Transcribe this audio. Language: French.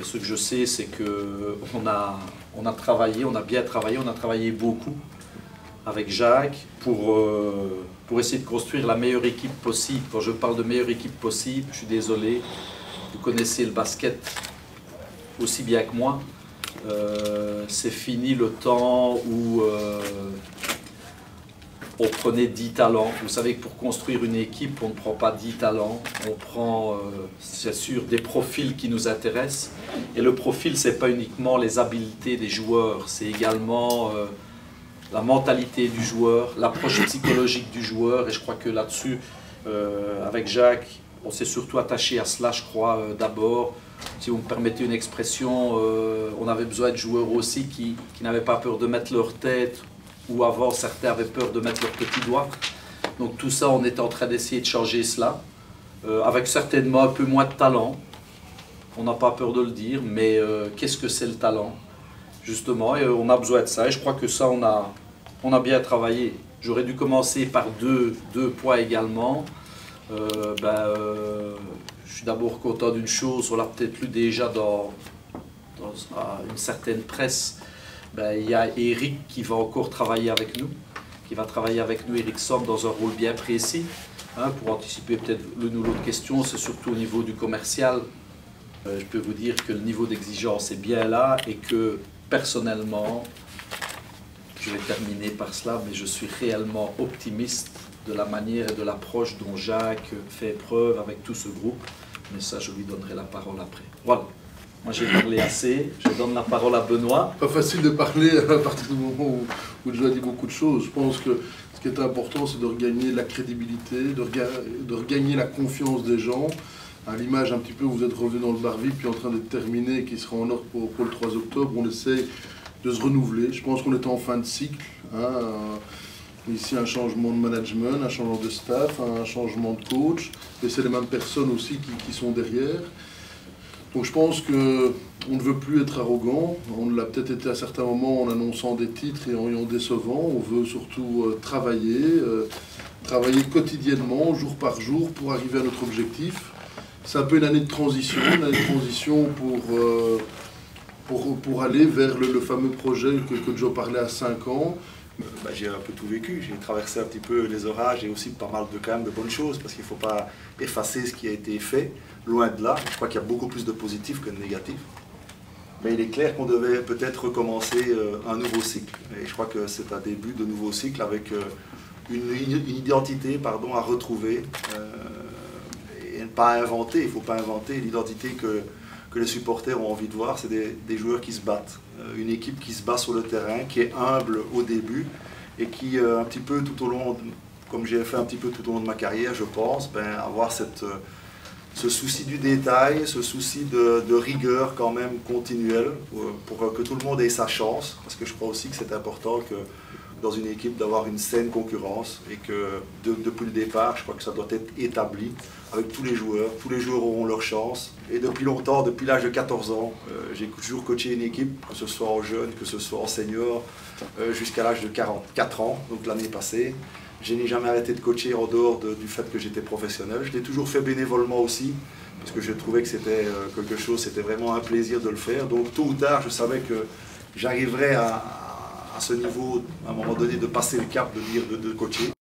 Mais ce que je sais, c'est qu'on a travaillé, on a bien travaillé, on a travaillé beaucoup avec Jacques pour essayer de construire la meilleure équipe possible. Quand je parle de meilleure équipe possible, je suis désolé, vous connaissez le basket aussi bien que moi. C'est fini le temps où on prenait 10 talents. Vous savez que pour construire une équipe, on ne prend pas 10 talents. On prend, c'est sûr, des profils qui nous intéressent. Et le profil, ce n'est pas uniquement les habiletés des joueurs, c'est également la mentalité du joueur, l'approche psychologique du joueur. Et je crois que là-dessus, avec Jacques, on s'est surtout attaché à cela, je crois, d'abord. Si vous me permettez une expression, on avait besoin de joueurs aussi qui n'avaient pas peur de mettre leur tête, ou avant certains avaient peur de mettre leur petit doigt. Donc tout ça, on est en train d'essayer de changer cela, avec certainement un peu moins de talent. On n'a pas peur de le dire, mais qu'est-ce que c'est le talent, justement, et on a besoin de ça, et je crois que ça, on a bien travaillé. J'aurais dû commencer par deux points également. Je suis d'abord content d'une chose, on l'a peut-être lu déjà dans une certaine presse. Il y a Eric qui va encore travailler avec nous, Eric Somme, dans un rôle bien précis. Pour anticiper peut-être l'une ou l'autre question, c'est surtout au niveau du commercial. Je peux vous dire que le niveau d'exigence est bien là et que personnellement, je vais terminer par cela, mais je suis réellement optimiste de la manière et de l'approche dont Jacques fait preuve avec tout ce groupe. Mais ça, je lui donnerai la parole après. Voilà. Moi, j'ai parlé assez. Je donne la parole à Benoît. Pas facile de parler à partir du moment où Joe a dit beaucoup de choses. Je pense que ce qui est important, c'est de regagner la crédibilité, de regagner la confiance des gens. À l'image un petit peu, vous êtes revenu dans le bar VIP, puis en train d'être terminé, qui sera en ordre pour le 3 octobre. On essaye de se renouveler. Je pense qu'on est en fin de cycle. Ici, un changement de management, un changement de staff, un changement de coach. Et c'est les mêmes personnes aussi qui sont derrière. Donc je pense qu'on ne veut plus être arrogant. On l'a peut-être été à certains moments en annonçant des titres et en décevant. On veut surtout travailler quotidiennement, jour par jour, pour arriver à notre objectif. C'est un peu une année de transition, pour aller vers le fameux projet que Joe parlait à 5 ans. J'ai un peu tout vécu, j'ai traversé un petit peu les orages et aussi pas mal quand même de bonnes choses, parce qu'il ne faut pas effacer ce qui a été fait, loin de là. Je crois qu'il y a beaucoup plus de positifs que de négatifs. Mais il est clair qu'on devait peut-être recommencer un nouveau cycle. Et je crois que c'est un début de nouveau cycle avec une identité à retrouver et ne pas inventer. Il ne faut pas inventer l'identité que les supporters ont envie de voir, c'est des joueurs qui se battent. Une équipe qui se bat sur le terrain, qui est humble au début et qui, un petit peu tout au long, comme j'ai fait un petit peu tout au long de ma carrière, je pense, avoir ce souci du détail, ce souci de rigueur quand même continuelle pour que tout le monde ait sa chance, parce que je crois aussi que c'est important que dans une équipe d'avoir une saine concurrence et que depuis le départ, je crois que ça doit être établi avec tous les joueurs auront leur chance. Et depuis longtemps, depuis l'âge de 14 ans, j'ai toujours coaché une équipe, que ce soit en jeune, que ce soit en senior, jusqu'à l'âge de 44 ans, donc l'année passée. Je n'ai jamais arrêté de coacher en dehors du fait que j'étais professionnel. Je l'ai toujours fait bénévolement aussi, parce que je trouvais que c'était quelque chose, c'était vraiment un plaisir de le faire. Donc tôt ou tard, je savais que j'arriverais à ce niveau, à un moment donné, de passer le cap, de coacher.